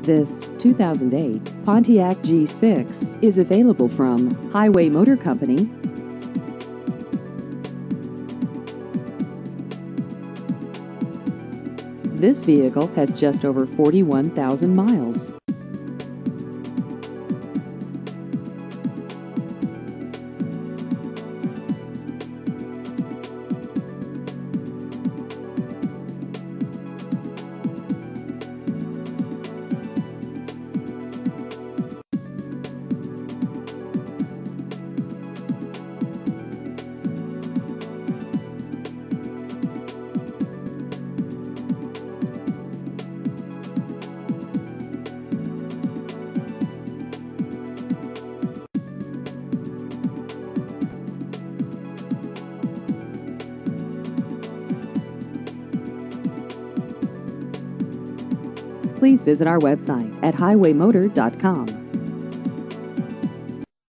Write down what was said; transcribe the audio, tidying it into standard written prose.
This 2008 Pontiac G6 is available from Highway Motor Company. This vehicle has just over 41,000 miles. Please visit our website at highwaymotor.com.